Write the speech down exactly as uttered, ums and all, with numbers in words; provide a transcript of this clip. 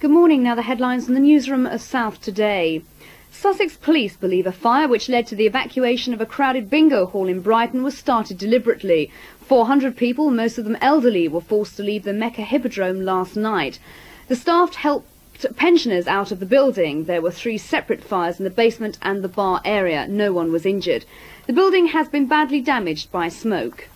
Good morning. Now the headlines from the newsroom of South Today. Sussex police believe a fire which led to the evacuation of a crowded bingo hall in Brighton was started deliberately. four hundred people, most of them elderly, were forced to leave the Mecca Hippodrome last night. The staff helped pensioners out of the building. There were three separate fires in the basement and the bar area. No one was injured. The building has been badly damaged by smoke.